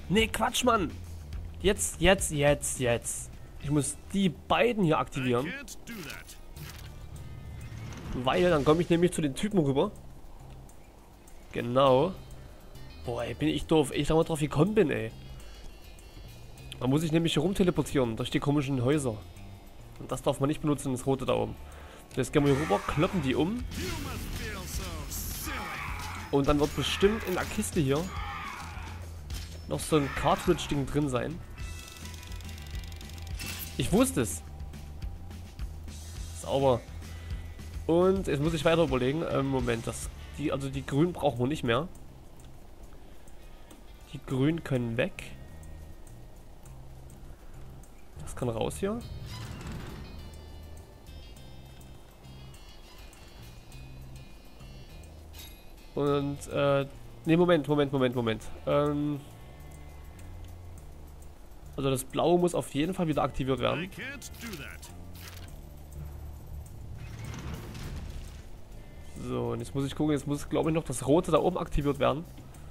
Nee, Quatsch, Mann. Jetzt. Ich muss die beiden hier aktivieren. Weil dann komme ich nämlich zu den Typen rüber. Genau. Boah, ey, bin ich doof. Ich lange drauf gekommen bin, ey. Da muss ich nämlich hier rumteleportieren durch die komischen Häuser. Und das darf man nicht benutzen, das rote da oben. Jetzt gehen wir hier rüber, kloppen die um. Und dann wird bestimmt in der Kiste hier noch so ein Cartridge-Ding drin sein. Ich wusste es. Sauber. Und jetzt muss ich weiter überlegen. Moment, die grünen brauchen wir nicht mehr. Die grünen können weg. Das kann raus hier. Und, ne, Moment. Also das Blaue muss auf jeden Fall wieder aktiviert werden. So, und jetzt muss ich gucken, jetzt muss, glaube ich, noch das Rote da oben aktiviert werden.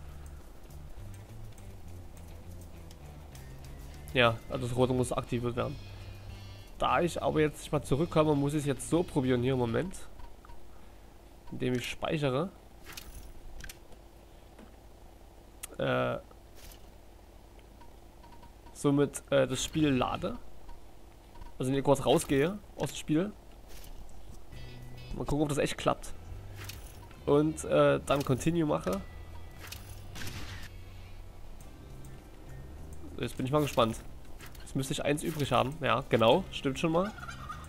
Ja, also das Rote muss aktiviert werden. Da ich aber jetzt nicht mal zurückkomme, muss ich es jetzt so probieren hier im Moment. Indem ich speichere. Somit das Spiel lade. Also wenn ich kurz rausgehe aus dem Spiel. Mal gucken, ob das echt klappt. Und dann Continue mache. Jetzt bin ich mal gespannt. Jetzt müsste ich eins übrig haben. Ja, genau. Stimmt schon mal.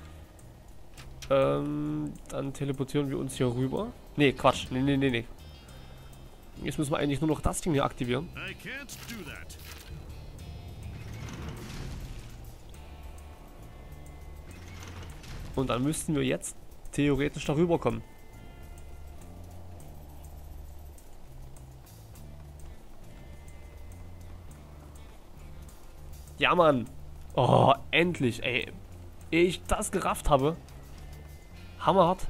Dann teleportieren wir uns hier rüber. Nee, Quatsch. Nee. Jetzt müssen wir eigentlich nur noch das Ding hier aktivieren. Und dann müssten wir jetzt theoretisch darüber kommen. Ja, Mann. Oh, endlich, ey. Ehe ich das gerafft habe. Hammerhart.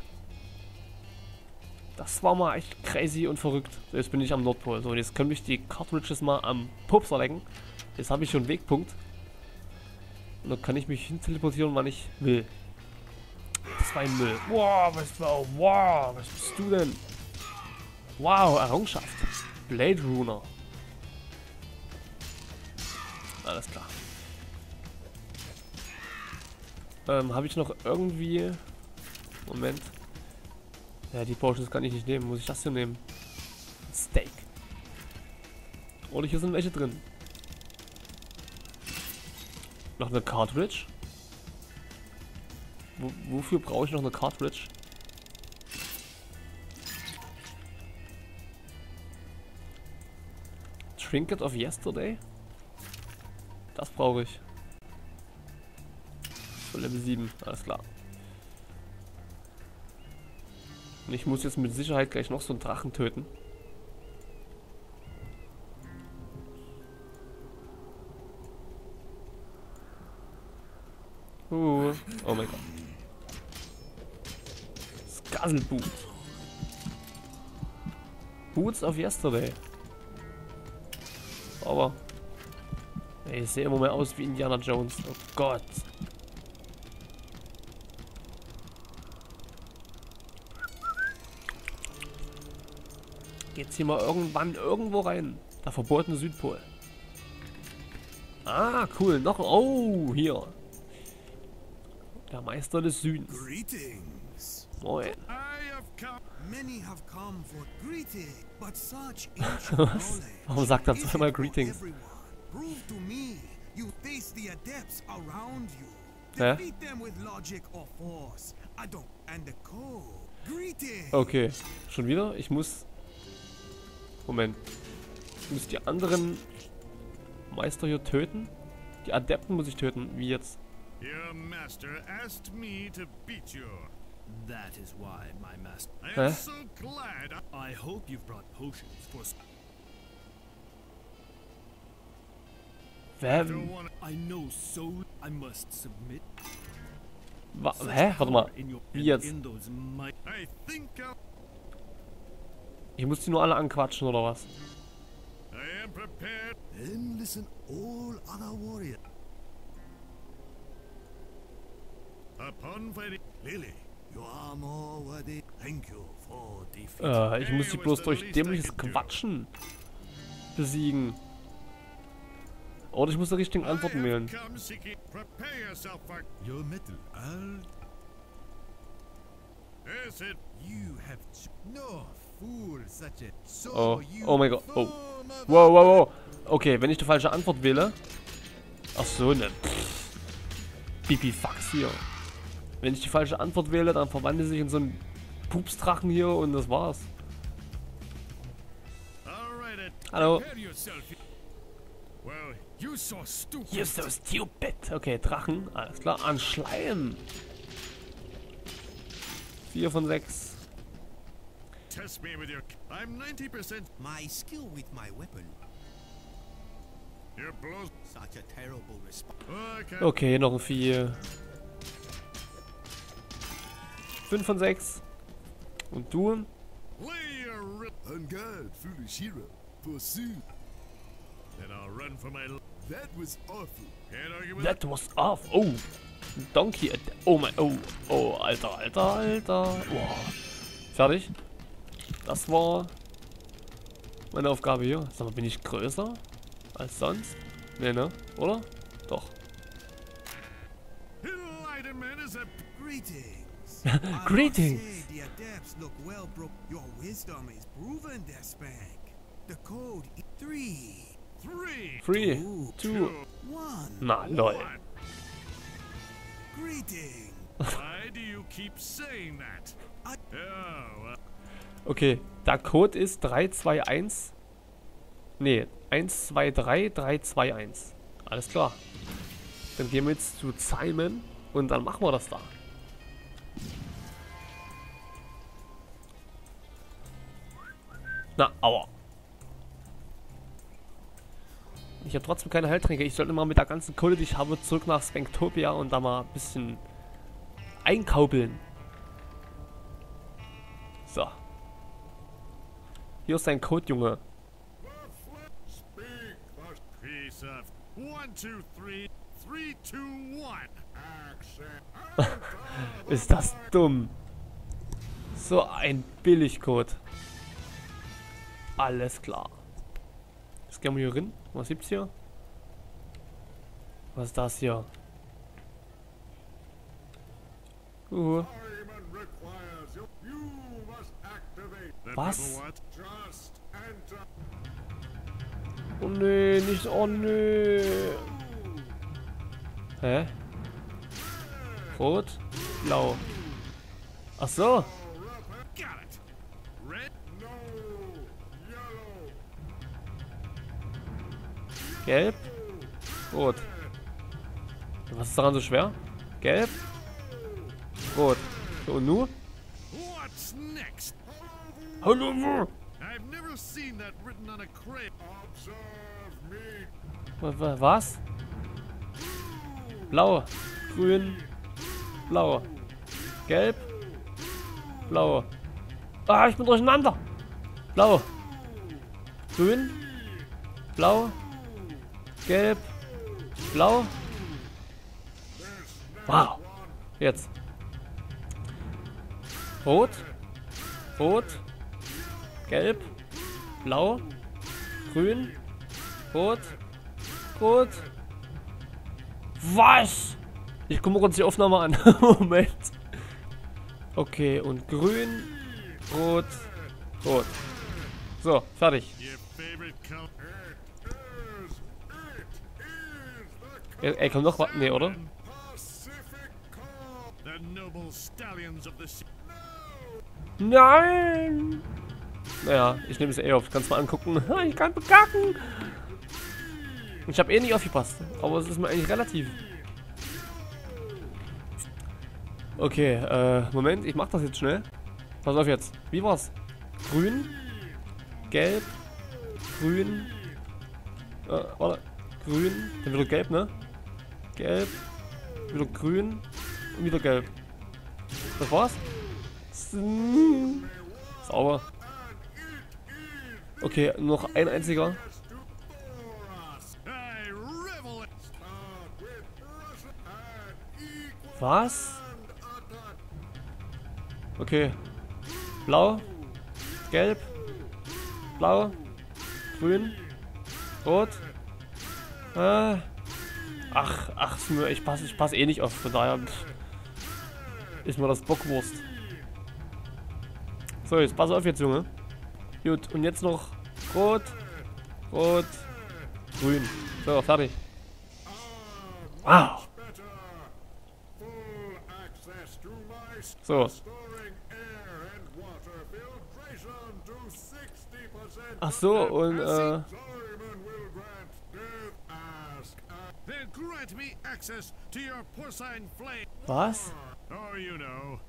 Das war mal echt crazy und verrückt. So, jetzt bin ich am Nordpol. So, und jetzt können mich die Cartridges mal am Pupser lecken. Jetzt habe ich schon einen Wegpunkt. Und dann kann ich mich hin teleportieren, wann ich will. Das war ein Müll. Wow, was bist du denn? Wow, Errungenschaft. Blade Runner. Alles klar. Habe ich noch irgendwie... Moment. Ja, die Potions kann ich nicht nehmen. Muss ich das hier nehmen? Steak. Oder hier sind welche drin. Noch eine Cartridge. Wofür brauche ich noch eine Cartridge? Trinket of Yesterday? Das brauche ich. Für Level 7, alles klar. Und ich muss jetzt mit Sicherheit gleich noch so einen Drachen töten. Oh mein Gott. Skazelboot. Boots of Yesterday. Aber... Ey, ich sehe immer mehr aus wie Indiana Jones. Oh Gott. Geht's hier mal irgendwann irgendwo rein? Der verbotene Südpol. Ah, cool. Noch... Oh, hier. Der Meister des Südens. Moin. Was? Warum sagt er zweimal Greetings? Hä? Okay. Schon wieder? Ich muss... Moment. Ich muss die anderen Meister hier töten? Die Adepten muss ich töten. Wie jetzt? Your master asked me to beat you. That is why, my master. I am so glad. I hope you've brought potions for... Wer? I know so... I must submit... Hä? Warte mal. Wie jetzt? I think Ich muss die nur alle anquatschen, oder was? I am prepared. Then listen all other warriors. Upon fighting Lily, you are more worthy. Thank you for defeating. Ich muss sie bloß durch dämliches Quatschen besiegen. Oder ich muss die richtigen Antworten wählen. come seeking. Prepare yourself for. Your metal, I'll... Is it? You have no fool such a so Oh, you oh mein Gott. Oh. form of Wow, wow, wow. Okay, wenn ich die falsche Antwort wähle. Ach so, ne. Pipi Fax hier. Wenn ich die falsche Antwort wähle, dann verwandelt sich in so einen Pupsdrachen hier und das war's. All right. Hallo. Prepare yourself. Well, You so stupid. You're so stupid. Okay, Drachen. Alles klar. An Schleim. 4 von 6. test me with your. I'm 90%. my skill with my weapon. Your blows. Such a terrible response. Okay. Okay, noch ein 4. 5 von 6. Und du? Lay your rip. Unguard, foolish hero. Pursuit. Then I'll run for my. That was awful. Can't argue with That was off. Oh. Donkey. Oh mein. Oh. Oh, Alter, Alter, Alter. Wow. Fertig. Das war meine Aufgabe hier. Sag mal, bin ich größer als sonst? Nee, ne? Oder? Doch. Enlightenment is a. Greetings. Greetings. I must say the adepts look well broke. Your wisdom is proven, Despank. The code is 3, 3, 3, 2, 1. na lol. 1. Greeting. Why do you keep saying that? I- Oh, well, Okay, der Code ist 321. Nee, 123 321. Alles klar. Dann gehen wir jetzt zu Simon und dann machen wir das da. Na, aua. Ich habe trotzdem keine Heiltränke. Ich sollte mal mit der ganzen Kohle, die ich habe, zurück nach Spanktopia und da mal ein bisschen einkaubeln. So. Hier ist dein Code, Junge. speak first. Piece of 1, 2, 3, 3, 2, 1. Action. Ist das dumm. So ein Billigcode. Alles klar. Jetzt gehen wir hier rein. Was gibt's hier? Was ist das hier? Simon requires you. You must activate. Then Was? people what? Just enter. Oh nee, nicht. Oh nee. Hä? Rot? Blau. Ach so. Got it. Red. No. Yellow. Gelb. Rot. Was ist daran so schwer? Gelb. Rot. So, und nu? What's next? Hallo. I've never seen that written on a crate. Observe me. Was? Blau. Grün. Blau. Gelb. Blau. Ah, ich bin durcheinander. Blau. Grün. Blau. Gelb. Blau. Wow. Jetzt. Rot. Rot. Gelb. Blau. Grün. Rot. Rot. Was? Ich gucke mal kurz die Aufnahme an. Moment. Okay, und grün, rot, rot. So, fertig. Your favorite color. Ey, kommt noch was? Nee, oder? Pacific Call. The noble stallions of the sea. Nein! Naja, ich nehme es eh auf. Kannst mal angucken. Ich kann bekacken. Ich habe eh nicht aufgepasst. Aber es ist mir eigentlich relativ. Okay, Moment. Ich mach das jetzt schnell. Pass auf jetzt. Wie war's? Grün. Gelb. Grün. Warte. Grün. Dann wieder gelb, ne? Gelb. Wieder grün. Und wieder gelb. Das war's? Sauber. Okay, noch ein einziger. Was? Okay. Blau. Gelb. Blau. Grün. Rot. Ach, ich passe eh nicht auf, von daher ist mir das Bockwurst. So, jetzt pass auf jetzt, Junge. Gut, und jetzt noch Rot, Rot, Grün. So, fertig. Wow. So. Ach so, und Grant me access to your porcine flame. was? Oh, you know.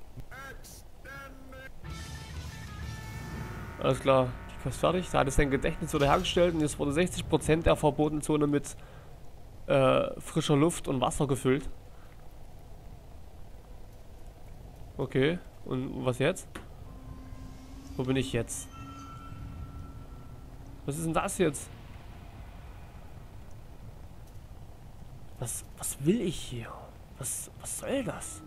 Alles klar, die Quest fertig. Da hat es sein Gedächtnis wiederhergestellt und jetzt wurde 60% der verbotenen Zone mit frischer Luft und Wasser gefüllt. Okay, und was jetzt? Wo bin ich jetzt? Was ist denn das jetzt? Was will ich hier? Was soll das?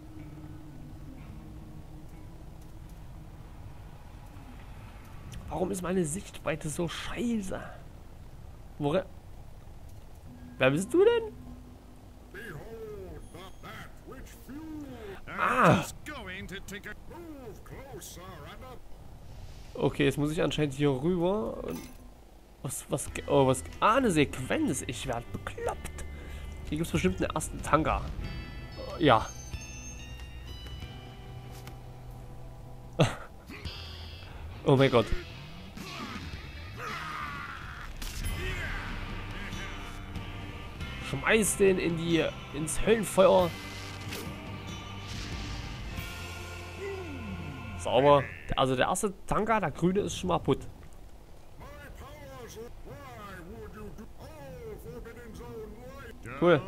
Warum ist meine Sichtweite so scheiße? Wer bist du denn? Ah! Okay, jetzt muss ich anscheinend hier rüber. Und eine Sequenz. Ich werde bekloppt. Hier gibt es bestimmt einen ersten Tanker. Ja. Oh mein Gott. Schmeiß den ins Höllenfeuer. Sauber. Also der erste Tanker, der grüne, ist schon mal putt. Cool.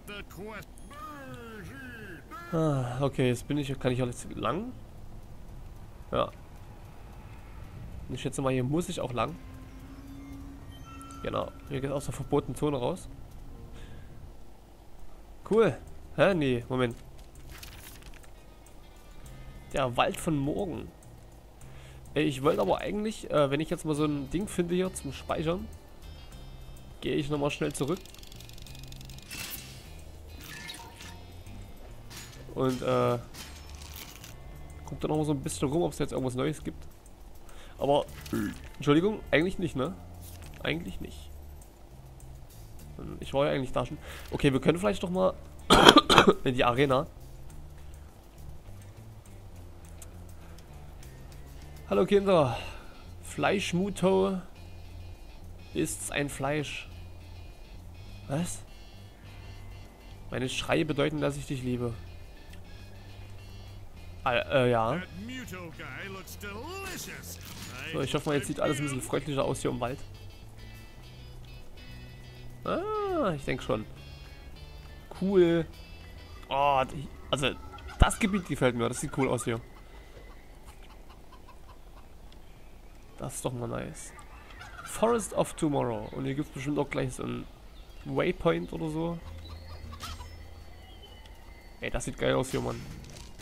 Ah, okay, jetzt kann ich auch jetzt lang. Ja. Ich schätze mal, hier muss ich auch lang. Genau. Hier geht aus der verbotenen Zone raus. Cool. Hä? Nee, Moment. Der Wald von morgen. Ich wollte aber eigentlich, wenn ich jetzt mal so ein Ding finde hier zum Speichern, gehe ich nochmal schnell zurück. Und guckt da nochmal so ein bisschen rum, ob es jetzt irgendwas Neues gibt. Aber, Entschuldigung, eigentlich nicht, ne? Eigentlich nicht. Ich war ja eigentlich da schon. Okay, wir können vielleicht doch mal in die Arena. Hallo Kinder. Fleischmuto ist ein Fleisch. Was? Meine Schreie bedeuten, dass ich dich liebe. Ja. So, ich hoffe mal, jetzt sieht alles ein bisschen freundlicher aus hier im Wald. Ah, ich denke schon. Cool. Oh, also das Gebiet gefällt mir. Das sieht cool aus hier. Das ist doch mal nice. Forest of Tomorrow. Und hier gibt es bestimmt auch gleich so ein Waypoint oder so. Ey, das sieht geil aus hier, Mann.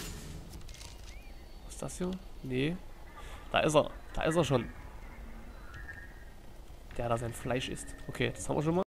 Was ist das hier? Nee. Da ist er. Da ist er schon. Der da sein Fleisch isst. Okay, das haben wir schon mal.